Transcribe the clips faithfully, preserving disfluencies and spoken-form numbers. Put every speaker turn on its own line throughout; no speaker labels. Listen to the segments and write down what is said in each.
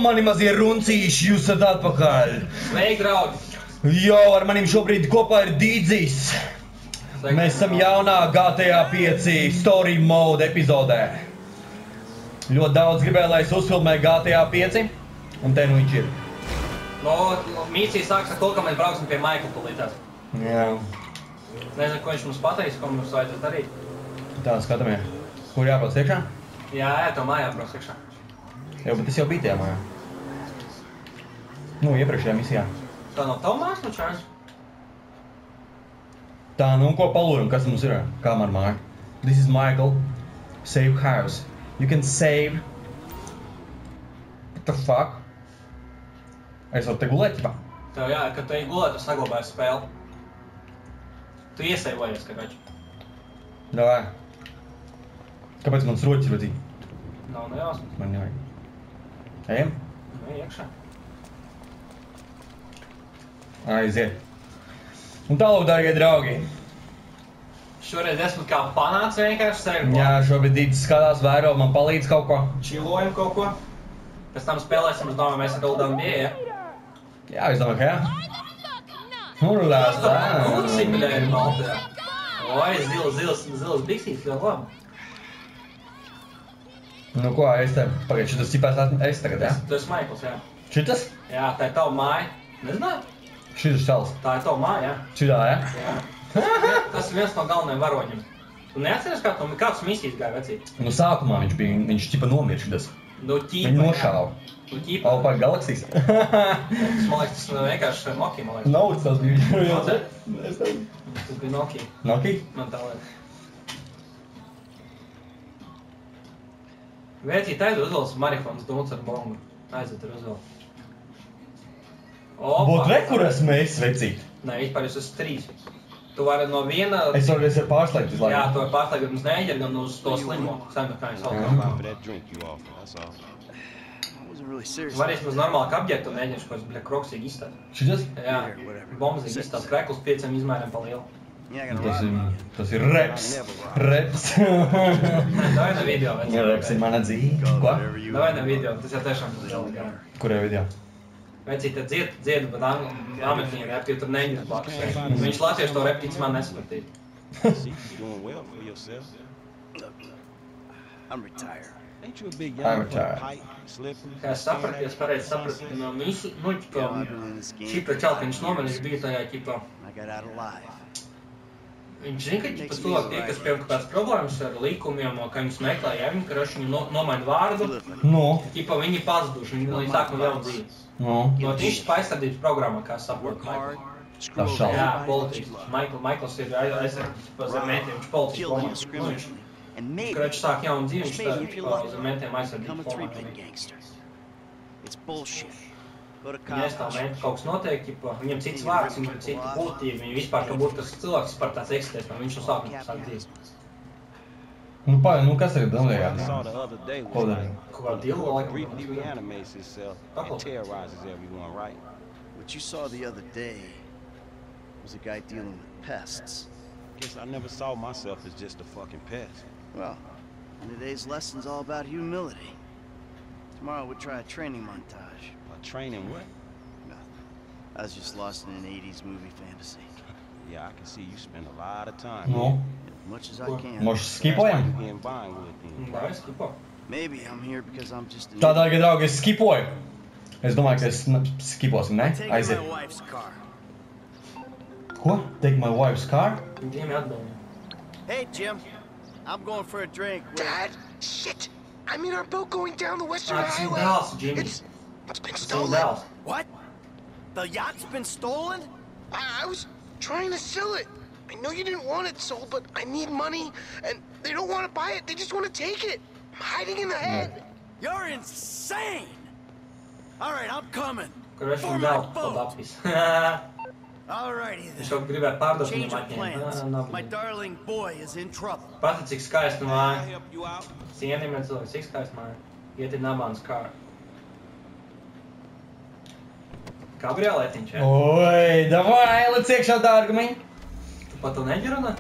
mani mazie runcīši, jūs esat atpakaļ.
Sveiki, draugi!
Jo, ar manim šobrīd kopā ir Dīdzis. Mēs esam jaunā G T A pieci Story Mode epizodē. Ļoti daudz gribēja, lai es uzfilmēju G T A pieci, un te nu viņš ir.
No, mīsija sāks ar to, ka mēs brauksim pie Maikla tūlītās.
Jā.
Nezinu, ko viņš mums pateiks, ko mums vajadzētu darīt.
Tā, skatāmies. Kur jābrauc iekšā?
Jā, jā, to mājā brauc iekšā.
Jā, bet es jau biju tajā mājā. Nu, iepriekšējā misijā.
Tā nav tavu mājas, nu čāns?
Tā, nu, ko palūram, kas mums ir? Kā man māja? This is Michael. Save house. You can save. What the fuck? Es varu te gulēt, ķipā?
Tev jā, kad tu ej gulēt, tu saglabāji spēli. Tu iesaivojies, ka kaču.
Davai. Kāpēc mans roķis ir vajadzīgi?
Nav nejausmas.
Man nevajag. Ejam?
Nu, iekšā.
Aiziet. Un tālāk, dārgie draugi.
Šoreiz esmu kā panāts vienkārši sevi.
Jā, šobrīd Dīdzis skatās, vēro, man palīdz kaut ko.
Čilojam kaut ko. Pēc tam spēlēsim, es domāju, mēs ar Goldam bija, ja?
Jā, es domāju, ka jā. Urlās, tā.
Kucimļa ir maltā. Oi, zils, zils, zils biksīs, ļoti labi.
Nu ko, es te, pagaid, šitas cipās es tagad, jā?
Tu esi Maikls, jā.
Šitas?
Jā, tā ir tava māja. Nezināju?
Šitas šals.
Tā ir tava māja, jā.
Šitā, jā?
Jā. Tas ir viens no galvenajiem varoņiem. Tu neatceries, kā tu, kāds misijas gāja vecīt?
Nu sākumā viņš bija, viņš ķipa nomir šitas.
Nu ķīpa,
Viņu nošāva.
Nu ķīpa.
Alpā galaksijas.
Tas, man liekas, tas vienkārši Nokia, man liekas.
Nauds tas bija.
Nocet?
Es tev.
Tas bija Nokia.
Nokia?
Man tā liekas. Vecīt, aiziet uzvēlas marifons dūns ar bombu. Aiziet ar uzvēlu.
Būt re, kur esmu es, vecīt?
Nē, vispār jūs esat trīs. Tu vari no viena...
Es varu, es varu pārslēgt visu laiku.
Jā, tu vari pārslēgt gan uz neģeri, gan uz to slimo. Saimē, kā viņi sauc. Var vismaz normāli apģērtu un neģeri, ko es, bļa, kroksīgi izstāst.
Šitas?
Jā, bombazīgi izstāst. Krekls pieciem izmēriem pa lielu.
Tas ir, tas ir reps. Reps.
Davai ne video, vecīt.
Reps ir mana dzīve. Ko?
Davai ne video, tas jau tiešām tas jau.
Kurajā video?
Vecīt, tad dzied, dziedu, bet amerikāņu repi, jo tur neģeri blakus. Viņš latviešu to reptīts man nesapratīja.
I'm retired.
Ain't you a big
I'm
young
retired.
pipe slipper?
Kā es sapratu, ja es pareizi sapratu, no visu, nu, ķipa, šīpa čalka viņš nomen, viņš bija tajā, ķipa,
I got out alive.
viņš zina, ka, ķipa, cilvēki tie, kas piemēram kāds problēmas ar likumiem, ka viņus meklē, ja viņi, ka viņi no, nomaina vārdu,
Nu?
ķipa, viņi pazuduši, viņi līdz sāk no jaunu dzīvi.
Nu?
No tīšas paizstādības programmā, kā es saprotu,
Work hard,
Michael.
screw
Tas
over
šausmas.
Jā,
everybody
politiķis.
that
Michael, Michaels ir aizsardzības par zem mētiem, viņš politiķis
kill
domā.
indiscriminately. And maybe,
Kad viņš sāk jaunu dzīvi,
just
viņš
maybe if
tā
you're
pa
lucky,
zem mētiem
become a
aizsardzības
three-pin
formā.
gangster. It's bullshit. Go to
Viņi aizstāv
college.
mētiem, kaut kas notiek, ķipa, viņam cits vārds, viņam cita būtība, viņi vispār, ka būtu tas cilvēks, par tāds eksistēs, man viņš no sākuma sāk dzīvi.
Nu, pa, nu kas ir
I
domājāt?
saw the other day
Ko
was
darīt?
like,
Kaut kā divu
re-
laikam.
he reanimates himself and terrorizes everyone, right?
What you saw the other day was a guy dealing with pests.
Guess I never saw myself as just a fucking pest.
Well, and today's lesson's all about humility. Tomorrow we'll try a training montage.
A training what?
Nothing. I was just lost in an eighties movie fantasy.
Yeah, I can see you spend a lot of time.
Nu?
As much as I can.
Moš
That's why
skipojam?
you here in Vinewood then.
Davai, skipo.
Maybe I'm here because I'm just an
Tā, dārgie draugi, es skipoju. Es domāju, ka es n- skiposim, ne?
Taking
Aiziet.
my wife's car.
Ko? Take my wife's car?
Viņiem atbildīja.
Hey, Jim. I'm going for a drink with...
Dad, shit! I'm in our boat going down the Western
Ah, it's in
Highway.
Dallas, Jimmy.
It's, it's been
It's in
stolen.
Dallas.
What? The yacht's been stolen?
I, I was trying to sell it. I know you didn't want it sold, but I need money, and they don't want to buy it. They just want to take it. I'm hiding in the head.
You're insane! All right, I'm coming.
Kur viņš
For
viņu
my
vēl
boat.
padapīs.
All righty
Viņš
then.
jau gribēja pārdot
Change
viņam
of
atņemt.
plans.
Nā, nav
My
viņa.
darling boy is in trouble.
Pati, cik skaisti
Can I
māja.
help you out?
Cienījumie cilvēki, cik skaisti māja. Iet ir Nabāns kāra. Kabrioletiņš, ja?
Oi, davai, lec iekšā, dārgumiņ.
Tu pat to neģerunā?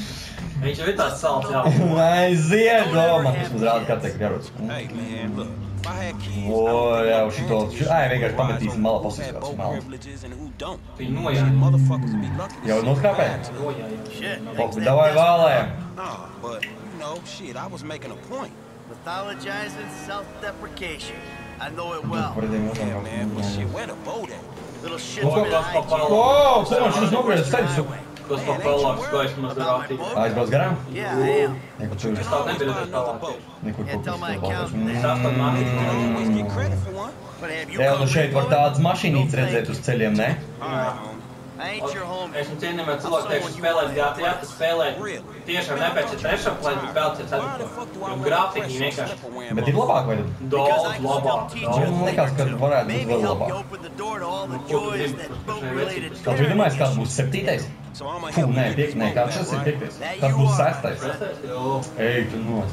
Viņš jau ir tāds salts, jā.
Aiziet, domā. Tas mums rāda, kā tiek garots.
Hey man, look.
O, jā, šito, ai, vienkārši pametīsim malā pasīs kāds malā.
Viņi nojāja.
Jau noskrāpēja?
Nojāja.
Pop, davai vēlējam.
Nah, but, you know, shit, I was making a point.
Pathologizing self-deprecation. I know it well.
Yeah, man, but shit, where the boat at?
Little shit
Ko
bit
kas
of
papāla?
O, ko man šis nogriezis ceļus?
Kas papālāks gaismas rātī?
Aizbrauc garām?
Yeah, I am.
Neko tur.
Es tā nebiju redzējis tālāk.
Nekur
Yeah,
kaut
tell my
kas
accountant.
tāds.
Sastāv mākslīgi.
You don't always get credit for one.
But have you
Jā,
come
nu šeit var
before?
tādas mašīnītes redzēt uz ceļiem, ne?
I ain't your home.
Esmu cienījumā cilvēku teikšu spēlēt G T A, tu spēlē tiešām nepēc ir trešā plēs, bet vēl ir ceturtā. Un grāfiki vienkārši
Bet ir labāk, vai tad?
Because I
daudz
can
labāk.
still teach
Daudz.
you
Man liekas, ka varētu būt
Maybe
vēl
help you
labāk.
open the door to all the
Ko tu
joys
gribi?
that boat-related
Kā tu domāji, kāds būs septītais?
So I'ma
Fū,
help
nē,
you
piek, nē, kāds šis ir piektais?
That
Tas
you
būs
are.
sestais.
Sestais? Jo,
Ej, tu nos.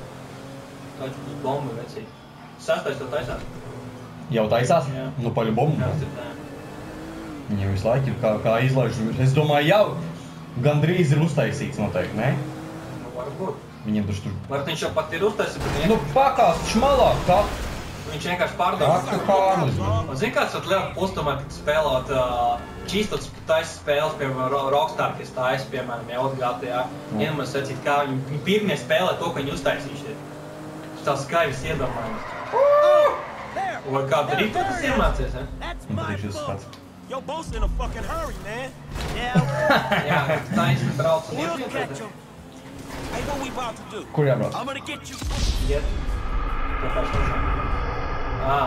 tā ir bomba vecīgi. Sestais tev taisās?
Jau taisās?
Jā.
Nu, paļu bombu.
Jā, tas ir tā.
Viņam visu laiku ir kā, kā izlaiž. Es domāju, jau gandrīz ir uztaisīts noteikti, ne?
Nu, varbūt.
Viņam taču tur...
Varbūt viņš jau pat ir uztaisījis, bet
Nu,
viņš-
pakāst šmalā, kā?
viņš vienkārši
Tā
pārdod.
kā kārlis.
Un zini, kāds ir lielāks postumā, kad spēlot uh, čīstots taisa spēles, piemēram, Ro- Rockstar, kas taisa, piemēram, jau G T A. Vienmēr sacīt, kā viņi, viņi pirmie spēlē to, ko viņi uztaisījuši. Tas tā skaļas iedomājas. Vai kādu rītu tas iemācies, ne?
That's
Un
my
tad ir šis
boat.
pats.
Your boat's in a fucking hurry, man.
Yeah,
Jā, taisa brauc un
we'll
iet.
catch 'em.
Hey, what we about to do?
Kur jābrauc?
I'm gonna get you.
Iet. Tāpēc nezinu. Ā.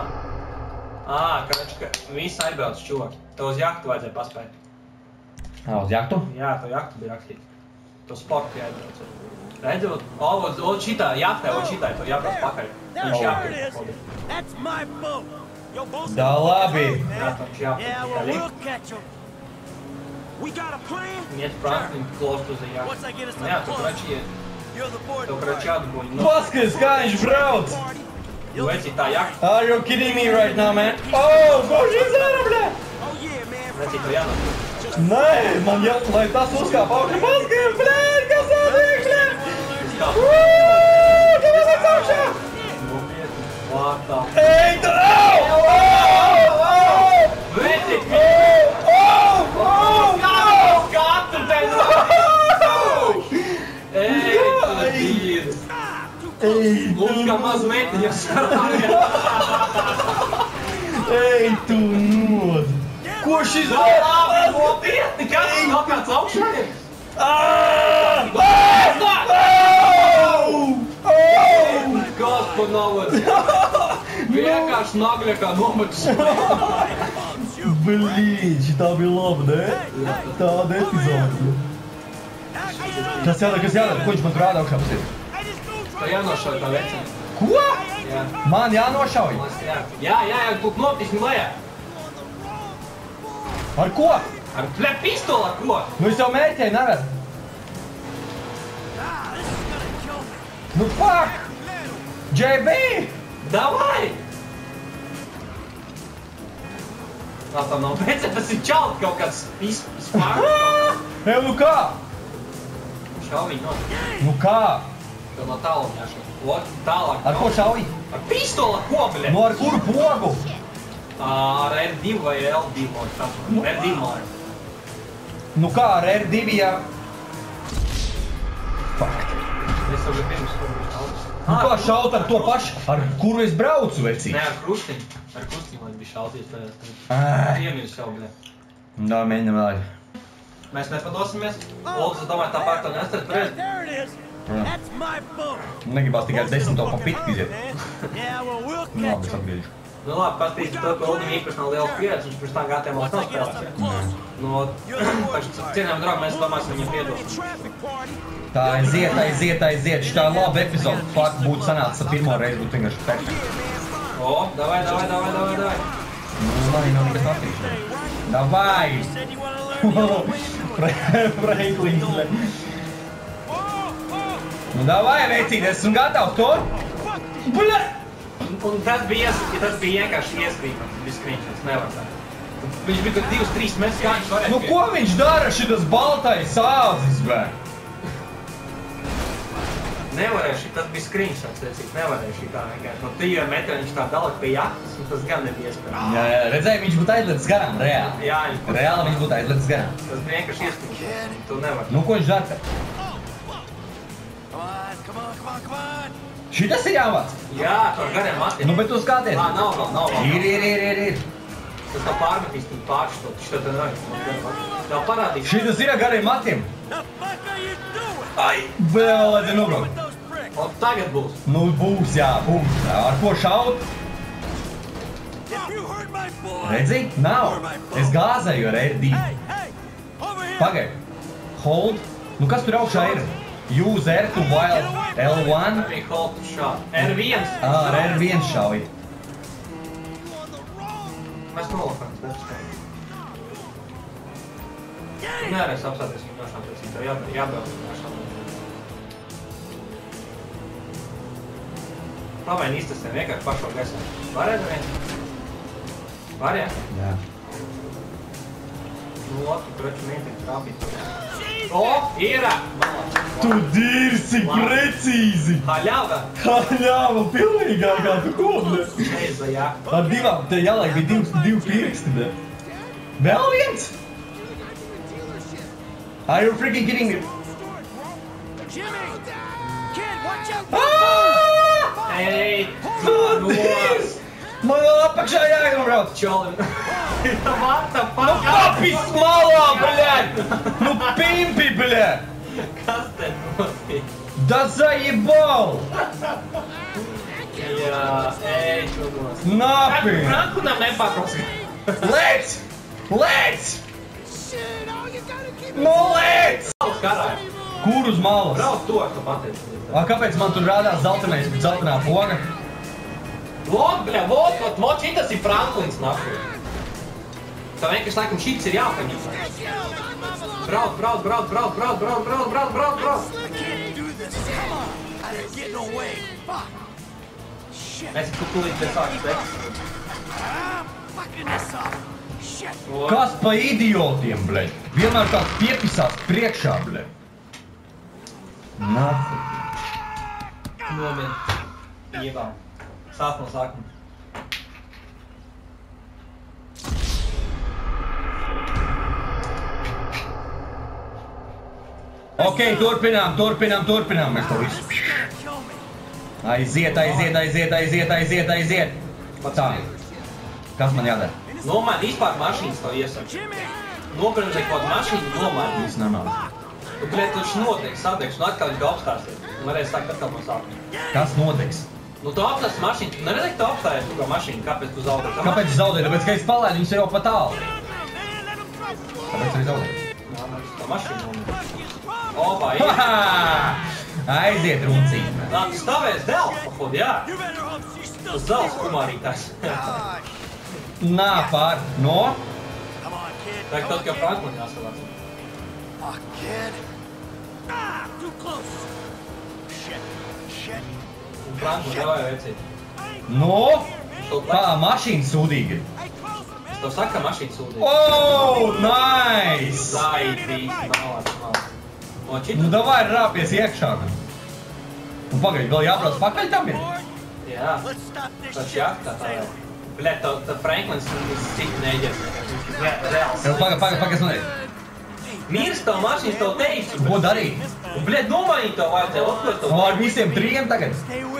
Ā, krač, ka visi aizbrauc čoki. Tev uz jahtu vajadzēja paspēt.
Ā, uz jahtu?
Jā, tev jahtu bija rakstīt. Tev sportu jāizbrauc. Redzot, o, uz, uz šitā jahtē, uz šitā, tev jābrauc pakaļ. Viņš
There
jābrauc.
it is. That's my boat.
Your boat's in
Da
a
labi.
fucking hurry,
Jā,
man.
viņš jābrauc.
Yeah, well, we'll catch 'em.
We got a plan?
Viņi iet prāt, viņi klost uz jahtu.
Once I get us
Nu Jā,
up
tu
close,
krač iet.
you're the board
Tev krač
party.
jādabūj. Nu,
Paskatās, kā viņš brauc!
tu veci tā jahta.
Are you kidding me right now, man? Oh, ko šis dara, bļa?
Oh, yeah, man.
Veci, tev jādabūj.
Nē, man jā, lai tas uzkāp augšā. Paskatās, bļa, kas notiek, bļa?
Tas kā
Uuuu, tu esi augšā!
nopietni. Vārtā.
Ej, tu! Au! Au! Au!
Veci!
Au! Au! Au!
Skatu tev! Ej, tu dīdis!
Ej,
Mums kā maz metiņa skarāja.
Ej, tu nos! Ko šis
Tā
dara?
labi, nopietni! Kas? Kaut kāds augšā ir?
Ā! Au! Au!
Kas pa navadu? Vienkārši nagļa kā nometus.
Blīd, šitā bija laba, ne? Tāda epizode. Kas jādara, kas jādara? Ko viņš man tur rāda augšā? Pasies?
Tā jānošauj tā vecina.
Ko?
Jā.
Man jānošauj?
Jā, jā, jā, jā, tu notisni lejā.
Ar ko?
Ar ple pistoli ar ko?
Nu es jau mērķēju, nevar. Nu fuck! J B!
Davai! Tā tā nav vecina, tas ir čalt kaut kāds spārks.
Ej, nu kā?
Šauviņ no.
Nu kā?
Tev no tālum jāšauj. O, tālāk.
Ar ko šauj?
Ar pistoli ar ko, bļa?
Nu ar kuru pogu?
Ar R divi vai L divi. R divi man.
Nu kā ar R divi, ja... Fuck.
Es jau biju pirms kaut šaudu.
Nu kā šaut ar to pašu, ar kuru es braucu, vecī?
Nē, ar krustiņu. Ar krustiņu man bija šauties tajās.
Ai.
Iemīļus jau, bļa.
Nā, mēģinam vēl.
Mēs nepadosimies. Oldus, es domāju, tā pār to nestāt pret.
There it is. That's my boat.
Negribās tikai desmito pa pitku iziet.
Yeah, well, we'll
Nu, labi,
catch
es
'em.
atgriežu.
Nu labi, paskatīsim to, ka Oldim īpaši nav liels pieredze, viņš pirms tam G T A
Once I
nav
get us up
spēlēts.
close,
Nu, cienējam draugi, mēs domāsim viņam piedosim.
Traffic party.
Tā aiziet, aiziet, aiziet. Šitā laba epizode. Fuck, būtu sanācis ar pirmo reizi, būtu vienkārši perfekti.
O, davai, davai, davai, davai, davai.
Nu, man nav nekas attīkšana. Davai!
said you want to learn the
Franklins, ne? Nu, davai, vecīt, esmu gatavs to? Bļa!
Un, un tas bija, ies, tas bija vienkārši ieskrīpams, bija skriņķis, nevar tā. Viņš bija tur divas, trīs metrus, kā viņš varēja
Nu, ko viņš dara šitas baltais āzis, bē?
Nevarēja šī, tas bija screenshots, teicīt, nevarēja šī tā vienkārši. No trījiem metriem viņš tā dalak pie jaktas, un tas gan nebija iespējams.
Jā, jā, redzēji, viņš būtu aizlicis garām, reāli.
Jā, viņš būtu.
Reāli viņš būtu aizlicis garām.
Tas bija vienkārši iespējams, tu nevar.
Nu, ko viņš dara? Šitas ir jāvāc?
Jā, ar gariem matiem.
Nu, bet tu skaties.
Ā, nav vēl, nav vēl.
Ir, ir, ir, ir, ir.
Tas tā pārmetīs, tu pārštot, šitā tā nav. Tā parādīs.
Šitas ir ar gariem matiem. Ai, vēl vajadzēja nobraukt.
O, tagad būs.
Nu, būs, jā, būs. Ar ko šaut? Redzi? Nav. Es gāzēju ar R divi. Pagaid. Hold. Nu, kas tur augšā ir? Use R to while L one.
Arī hold to shot. R viens.
Ā, ar R viens šauj.
Mēs nolakam, tas skait. Tu nevarēs apstāties viņu nošām pēc tev jābrauc nošām. Pavaini iztestē vienkārši pašo gaisā. Varēja viens? Varēja?
Jā.
Nu, otru preču mēģināt trāpīt. O, ir!
Tu dirsi precīzi!
Haļāva!
Haļāva, pilnīgā kā tu kodne!
Neiza, jā.
Ar divām, te jālaik bija divi, divi pirksti, ne? Vēl viens? Are you freaking kidding me? Aaaaaa!
Ei,
Tu dirs! Man vēl apakšā jāiebrauc!
čolim! What the
Nu
fuck?
papis malā, bļaļ! Nu pimpi, bļaļ!
Kas te notiek?
Da zaебал!
Jā, ej, čudos.
Napi!
Frankunam nepakos.
Lec! Lec! Nu lec!
Karāj.
Kur uz malas?
Brauc to, tu pateici.
A, kāpēc man tur rādās zeltenais, zeltenā poga?
Vot, bļa, vot, vot, vot, šitas ir Franklins nafu. Tā vienkārši laikam šits ir jāpaņem. Brauc, brauc, brauc, brauc, brauc, brauc, brauc, brauc, brauc, brauc. Mēs tu tūlīt te sāks tekst.
Kas pa idiotiem, bļaļ? Vienmēr kāds piepisās priekšā, bļaļ. Nafi.
Nomien. Ievām. Sāc no sākuma.
Ok, turpinām, turpinām, turpinām mēs to visu. Aiziet, aiziet, aiziet, aiziet, aiziet, aiziet. Tā. Kas man jādara?
Nomaini vispār mašīnas to iesaku. Nobremzē kaut mašīnu, nomaini.
Viss normāli.
Tu, bļet, taču noteikti sateiks, un atkal viņš apstāsies. Un varēs sākt atkal no sākuma.
Kas notiks?
Nu, tu apstāsi mašīnu, tu neredzi, ka tu apstājies tu kā mašīnu, kāpēc tu zaudē?
Kāpēc es zaudēju? Tāpēc, ka es palaidu viņus jau pa tālu. Tāpēc arī zaudēju.
Jā, man tā mašīna nomien. Opa, ir.
Haha! Aiziet, runcīt.
Nā, tu stāvēs dēls, pahod, jā. Tas dēls kumārītājs.
Nā, pār. No?
Tagad kaut kā Franklin jāsavāc. Un Franklin jau vajag veicīt.
No? Tā mašīna sūdīga.
Es tev saku, ka mašīna sūdīja.
Oh, nice!
Zaidīs, malāc, malāc. O,
Nu,
čita?
davai rāpies iekšā. Un pagaid, vēl jābrauc pakaļ tam ir?
Jā. Taču jaktā tā jau. Bļet, tā, tā Franklins cik neģers. Reāls.
Jau pagaid, pagaid, pagaid, es nodēju.
Mīrs tavu mašīnas tev teicu.
Ko darīt?
Un, bļet, nomainīt tev vajadzēja, otko tev.
O, ar visiem trījiem tagad?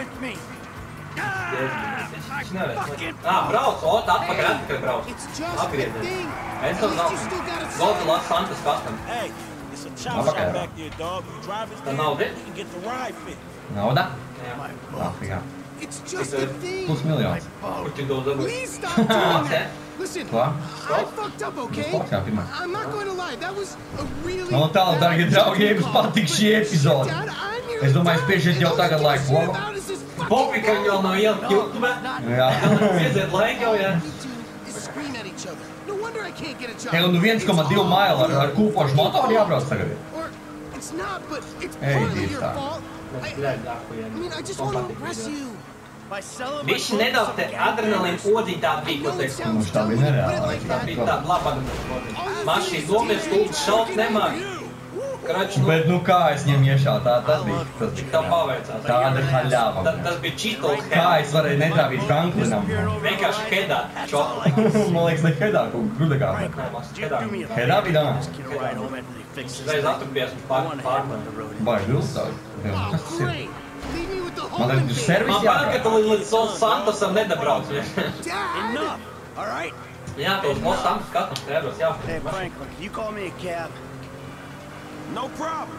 Viņš nevarēs. Ā, brauc, o, tā atpakaļ, atpakaļ brauc. Apgriezies. Es tev nav. Golda Las Santas kastam.
Apakaļ.
Tā nauda?
Nauda?
Jā.
Afrikā.
It's just a thing.
Plus miljons.
Kur tik daudz dabūt?
Please stop doing that.
Māc,
Listen,
Ko?
I fucked up, okay?
Fuck jā, pirmā.
I'm not going to lie. That was a really
No tālāk, dārgie draugi, ja jums patīk šī epizode.
Dad, I'm here
Es
to
domāju,
tell
spiežiet
you
jau tagad
the
laiku
shit
logo.
about is this fucking
Bobi, ka viņi vēl nav ielikt YouTube.
Jā.
Iziet laiku jau, jā.
We do is scream at each other. No wonder I can't get a job.
Tev nu viens koma divi mailu ar, ar kūpošu motoru jābrauc tagad.
Or it's not, but it's
Hey,
partly
dude,
your
stop.
fault. I,
Bļet, dāku, jā.
I mean, I just want to impress you.
Bišķi nedaudz te adrenalīna odītā bija, ko teiks.
Mums tā bija nereāla.
Tā bija tāda laba adrenalīna odīta. Mašīna domies, stūlis šaut nemāk. Krač, nu,
Bet nu kā es ņemu iešā, tā tas bija. Tas bija
tā paveicās.
tāda haļāva.
Ta, tas bija čistos
Kā
head.
es varēju netrāvīt Franklinam?
Vienkārši headā čokli.
Man liekas, ne headā, kaut grudagā.
Nē, māks, headā.
Headā bija dāna?
Reiz atrapies un pār, pārmēr.
Baigi vilstāvi. Kas tas ir?
Leave me with the
Man
whole
liekas, servis
Man pār, ka
jābrauc.
tu līdz Los Santosam nedabrauc.
Enough. All right.
Jā, tos Los Santos katrs tēros, jā.
Hey, Franklin, can you call me a cab?
No problem.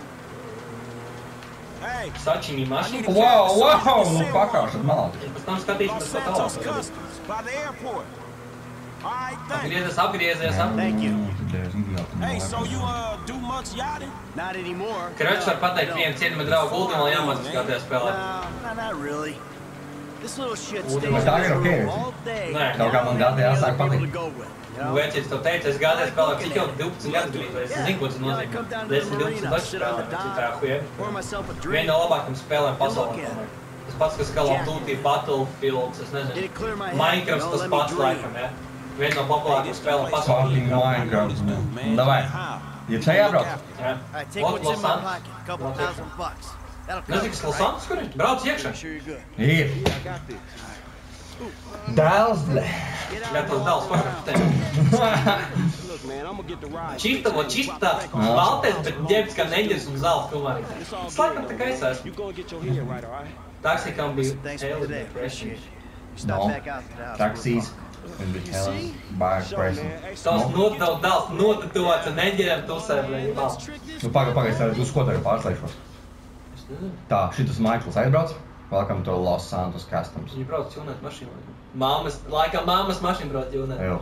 Hey,
Sačiņi mašīna.
Wow, wow, nu pakāšat malā.
Pēc tam skatīsimies,
Los
ko
Santos
tālāk.
Customs by the airport. All right, thanks.
Apgriezies, apgriezies, ap...
Thank you.
Hey, so you uh do much yachting?
Not anymore.
Kračs var pateikt vienu cienījumu draugu Ultimā jāmācās kā tajā spēlē.
No, no, not really. This little shit
Well,
stays
then
in
tā
this
ir okay.
room all day.
Nē.
Kaut kā man G T A sāk
Able
patikt.
to go with, you know?
Vecīts tev teica, es gādēju spēlēt, cik jau divpadsmit gadus bija, es zinu, ko tas
You know, I
nozīmē.
come down to
desmit,
the
divpadsmit
marina,
gadus
sit on the
spēlēt, cik tā
dock,
huja.
pour myself a
Viena
drink,
no labākajām spēlēm pasaulē.
Look at
tomēr. Tas pats, kas Call of Duty, Battlefields, es
Did
nezinu.
it clear my head?
Minecraft
Don't
tas
let me
pats
dream.
laikam, ja? Viena no populārākajām spēlēm pasaulē.
Fucking Minecraft. Davai. Ja čia jābrauc?
Ja.
All right, take
Ot,
what's
Los
in my
Santos.
pocket. A couple
Los
thousand bucks. That'll
Nezinu,
cover
kas
it,
Los
right?
Santos, kur ir? Brauc iekšā.
Make sure you're good.
Ir.
Yeah, I got this.
Dēls, ble.
Get
Jā,
out
tos
of
dēls
the
pašam teikt.
Look, man, I'm gonna get the ride.
Čista, lo čista, baltais, bet ģērbs kā neģers un zāles filmā arī.
It's all
Es laikam
good,
tā kā es
man.
esmu.
You go and get your head right, all right?
Taksikam bija
Thanks for
Hell
today.
Depression.
Appreciate it. You stop
No.
back out to the house.
Taksīs. Un bija hell. Baigi
Sure,
presi.
man. Hey,
Tos notaut dēls notatots un neģeriem tusē, blēņi, balsts.
Nu, paga, paga, es tagad uz ko tagad pārslēgšos.
Es nezinu.
Tā, šitas Maikls aizbrauc. Welcome to Los Santos Customs.
Viņi brauc jūnēt mašīnu. Māmas, laikam māmas mašīna brauc jūnēt.
Ejo.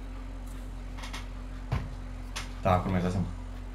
Tā, kur mēs esam?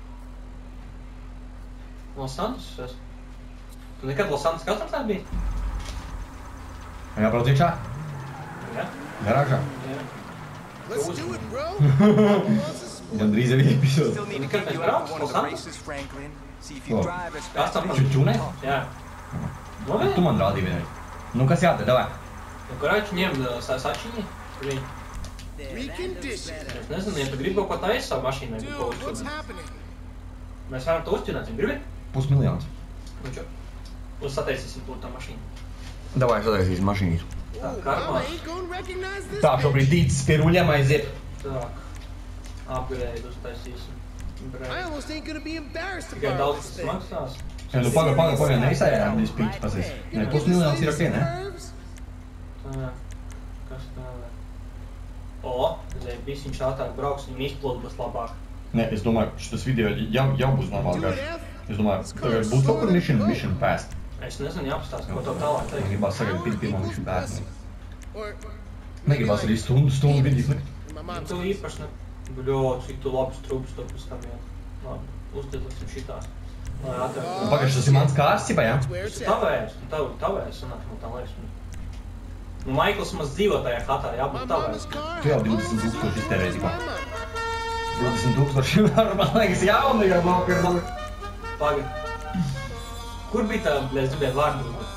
Los Santos es esmu. Tu nekad Los Santos katrs nebija?
Jābrauc iekšā?
Jā.
Garāžā?
Jā.
Let's do it, bro. Wants us-
Gan drīz ir epizodes.
Still need to
Nekad
pick you
nebrauc
up for one
Los
of the
Santos?
races, Franklin. See if
Oh.
you drive as
Kas
fast
tam
as
par
you
čučunē?
can.
Jā. Nu,
Tu man rādīji vienreiz. Nu, kas jādara, davai?
Nu, kurāči ņem uh, sa- sačiņi? Viņi,
Recondition.
es nezinu, ja tu gribi kaut ko taisīt savu mašīnu,
Dude,
vai ko
what's
uzķināt.
happening?
Mēs varam to uzķināt, viņi gribi?
Pusmiljons.
Nu, čo? Un sataisīsim to tā mašīnu.
Davai, sataisīsim mašīnu.
Tā,
Oh,
karmā.
Mama ain't gonna recognize this
Tā,
bitch.
šobrīd dīcis pie ruļiem aiziet.
Tā. Upgrade uztaisīsim.
I
Brēc.
almost ain't gonna be embarrassed to
Tikai
borrow
daudz
this
tas
thing.
maksās.
Ja, nu, paga, paga, paga, neizsējām dis pīķis pasīs. Ne, pusmiljons ir ok, ne?
Nerves?
Tā. Kas tā vēl? O, zēj, bisiņš ātrāk brauks, viņam izplūd būs labāk.
Ne, es domāju, šitas video jau, jau būs normāli
Do it,
garš.
F.
Es domāju, tagad būs kaut kur mission, mission past.
Es nezinu, jāpastāst, ko tev tālāk
Man
teikt.
gribās sagaidīt pirms pirmā mission past.
Or
Negribās arī stundu, stundu vidīs likt.
my
Un
mom's
tu īpaši ne... Bļo, cik tu labus trūkus tur pēc tam iet. Labi, uztilāsim šitās. Lai ātrāk.
Pagaidzi, tas ir mans kārs, cipā, jā?
where it's
Tas
at.
tavēs, tu tav, tavēs, sanāk, man tā liekas. Nu, Maikls maz dzīvo tajā hatā,
My
jābūt
mama's
tavēs.
car.
Tu jau
How
divdesmit
close is
tūkstoši
it
iztērēji,
to
tipā.
my mama?
divdesmit tūkstoši, man liekas, jauni jau nopirmali.
Pagad. Kur bija tā, bļa, es gribēju vārdu uzlikt?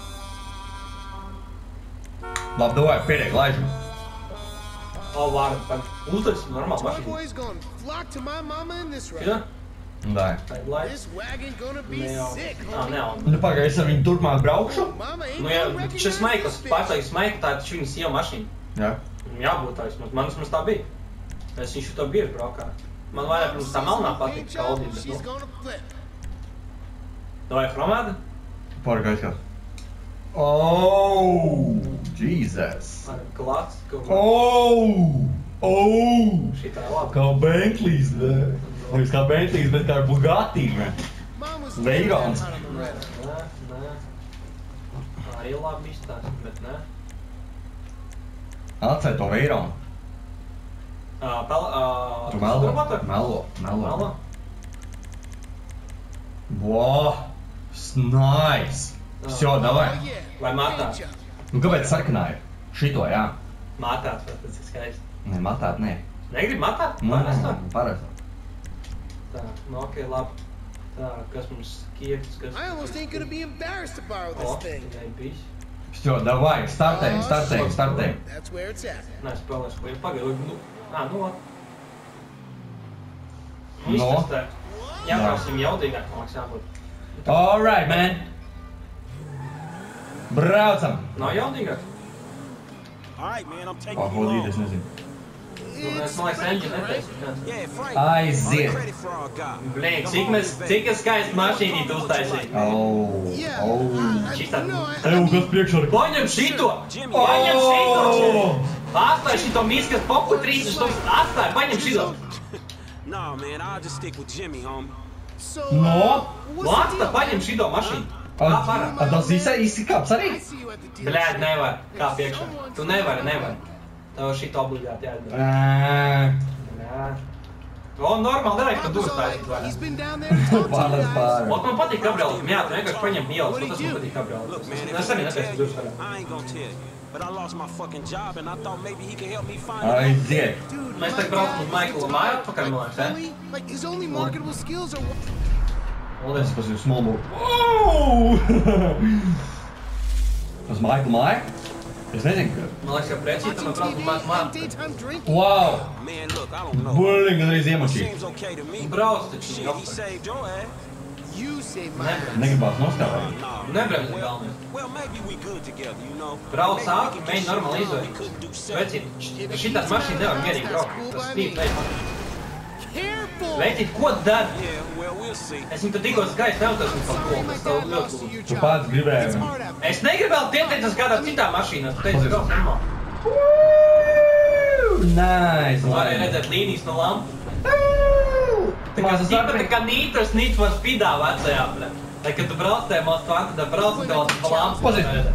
Labi, davai, pēdējā, laižam.
O, vārdu, pagad. Uzliksim normāli
Toy
mašīnu.
boy's gonna flock to my mama in this
Jā?
ride.
Dai.
Tā ir laika.
This wagon gonna be
Ne jau.
sick,
Ā,
homie.
ne jau.
Nu, pagaidzi, es ar viņu turpmāk braukšu.
Mama ain't
Nu, ja
gonna recognize
šis Maikls,
this bitch.
pārstāvis Maikls, tā ir taču viņa sieva mašīna.
Jā.
Viņam jābūt tā vismaz. Man vismaz tā bija. Es viņu to bieži braukā. Man vairāk pirms tā melnā patīk, kā Audi, bet
She's
nu.
gonna flip.
Vai chromēda?
Pagaidzi, kā. Oh, Jesus.
Ar klāts, kaut ko.
Oh, oh.
Šitā ir labi.
Kā Bentley's, ne? Nevis kā Bentley's, bet kā Bugatti, ne?
Mom was
Veirons.
out on the road.
Nē, nē. Arī labi izstāst, bet nē.
Atcēl to Veironu.
Ā, pel, ā,
Tu melo,
turbotu?
melo, melo.
Melo?
Wow, nice. Всё, давай.
Oh, yeah.
Vai matā?
Ninja.
Nu, kāpēc sarkanā ir? Šito, jā.
Matāt, vai tas ir skaisti.
Nē, matāt, nē.
Negribi matāt?
Nu,
Parastā?
parastā.
Tā, nu ok, labi. Tā, kas mums kiekis, kas...
I almost ain't gonna be embarrassed to borrow this
O,
thing.
tikai bijis.
Всё, давай, startējam, startējam, startējam.
That's where it's at.
Nē, spēlēšu, ko ir pagaidot. Nu, ā, nu labi. Nu,
No.
iztestē. Jāprausim jaudīgāk, man liekas, jābūt.
All right, man. Braucam.
Nav jaudīgāk?
All right, man, I'm taking
Oh,
you
hold it, es
home.
nezinu.
Es, man liekas, enģi netaisīt.
Yeah, Frank.
Aiziet.
I'm a credit fraud guy.
Blēn, cik mēs, cik es skaisti mašīnīti uztaisīju.
Oh,
Yeah.
oh.
I, I,
Šitā.
no, I,
Tev kas priekšā ir?
Paņem šito!
Jimmy.
Paņem šito!
Oh!
Atstāj šito miskas popu trīsdesmit stūkstus. Atstāj, paņem šito!
Nah, man, I'll just stick with Jimmy, homie.
so,
No.
uh, what's the
Lāsta,
deal?
paņem šito mašīnu. Kā parā?
A tas īsā izskāps arī?
I see you at the dealership.
Bļēd, nevar. Kā piekšā. Tu nevari, nevari. Tev šito obligāti jādara.
Ā,
Jā. O, normāli nevajag, ka
Pop
durvis
was all
taisīt
like,
vairāk.
he's been down there to talk to you
Pārēc
guys.
pārāk.
Ot, man patīk kabrioletim, jā, tu vienkārši paņem ielas,
What'd
tas
he
man
do?
patīk kabrioletim.
Look, man, if
Es
he
arī
can't
netaisu
tell
durvis
you,
vaļā.
I ain't gonna tell you. But I lost my fucking job, and I thought maybe he could help me find a
Aiziet.
Dude,
Mēs
my
tagad braucam
guy
uz Maikla
is
māju
so
atpakaļ, man liekas, jā?
Billy, like his only marketable skills are.
Tas tas ir small book. Wow! Tas Maikla māja? Es nezinu, ka...
Man liekas, ka precīzi tam
Watching
brauc uz
T V
Maikla
and
māju.
daytime drinking.
Wow!
Man, look, I don't know.
Bulling gandrīz
It
iemačīt.
seems okay to me.
Brauc taču,
Shit, he
jopta.
saved your ass.
You say my
Nebremz.
Negribās noskāvēt.
Nah,
Nebremz
well,
galvenais.
well, maybe we good together, you know.
Brauc
Maybe
ātri,
we
mēģi
can
normāli
shit down,
izvērt.
we couldn't do seven.
Vecīt, šitās mašīnas nevar mierīgi braukt. Tas stīp veids.
Careful.
Vecīt, ko dari?
Yeah, well, we'll see.
Es viņu tad tikko skaisti neuztaisīju par ko,
My
tas tev
dad
ļoti
lost to
lūdzu.
your
Tu
job.
pats gribēji.
It's hard out there.
Es negribēju pieteicies kādā citā mašīnā, tu teici, brauc normāli.
Nice!
Varēja redzēt līnijas no lampu. Tā kā
Mazas
tipa tā
atpakaļ.
kā nitros Need for Speedā vecajā, bre. Tā kā tu brauc tajā Most Wanted, tad brauc un tev pa lampu.
Pazi.
redzēt.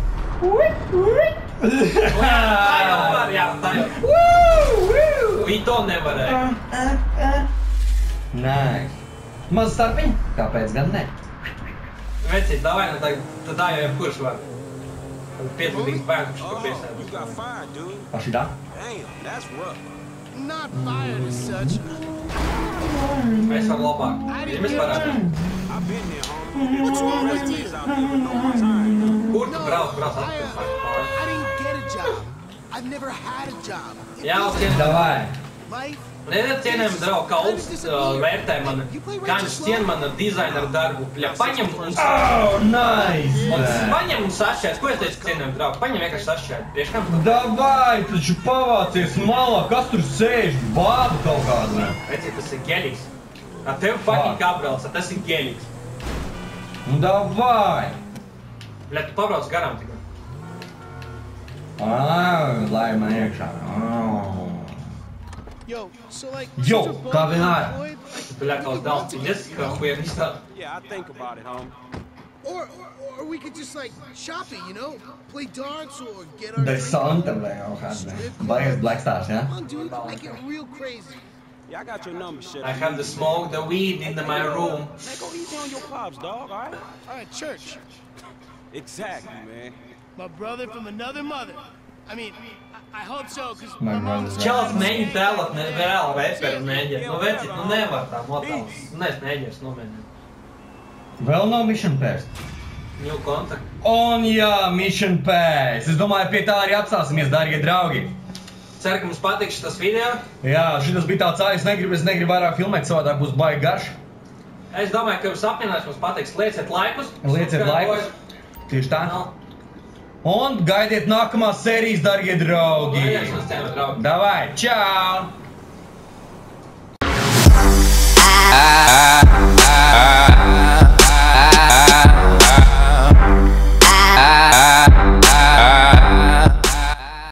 Tā jau var, jā, tā jau. Viņi to nevarēja.
Nice! Maz starpiņa? Kāpēc gan ne?
Vecīt, davai, nu tā, tad tā jau jebkurš var. Piecgadīgs bērns, kurš to
Oh, you
piesēd.
got fired, dude.
Paši tā?
Damn, that's rough.
Not fired as such.
Mēs varam labāk. Ir mēs parādām.
I've been there, homie. What's wrong with you? Out there with no more time.
Kur tu brauc, brauc
I, uh,
atpakaļ?
I didn't get a job. I've never had a job. It
Jā,
feels
cienījam.
Davai!
life.
Nē, cienējami draugi, kā Ulfs uh, vērtē man, kā viņš cien mana dizaineru darbu. Bļa, paņem un,
Oh, nice!
un
man.
paņem un sašķēt. Ko es teicu, cienējami draugi? Paņem vienkārši sašķēt. Priekš kam tu?
Davai, taču pavācies malā, kas tur sēž? Bābu kaut kādu, ne?
Vecīt, tas ir geļīgs. Ar tevi fucking kabrauc, tas ir geļīgs.
Nu, davai!
Bļa, tu pabrauc garām tikai.
Ā, lai man iekšā. Oh.
Yo, so like.
Yo,
since we're both
kā vienmēr.
unemployed,
Bļa, tavs dēls piņas, kā huija izstāv.
Yeah, I think about it, homie.
Or, or, or we could just like shop it, you know? Play darts or get our.
Desanta vai kaut kāds, ne? Baies Black Stars, ja?
Come on, dude, make it real crazy.
Yeah, I got your number, shit.
I have the smoke, the weed in my room.
Man, go easy on your pops, dog, all right?
All right, church.
Exactly, man.
My brother from another mother. I mean, I, I hope so, because
My
my mom was.
brother's
Čels mēģina tēlot, ne, vēl reperu mēģina. Nu, vecīt, nu nevar tā motēls. Nu, es mēģinu, nomēģinu.
Vēl nav Mission Pass.
New contact.
Un jā, Mission Pass. Es domāju, pie tā arī apstāsimies, dārgie draugi.
Ceru, ka mums patiks šis video.
Jā, šitas bija tāds āļas, negribu, es negribu vairāk filmēt, savādāk būs baigi garš.
Es domāju, ka jums apmienās mums patiks. Lieciet laikus.
Lieciet laikus. Tieši tā. Un gaidiet nākamās sērijas, dārgie draugi.
Lieciet, draugi.
Davai, čau!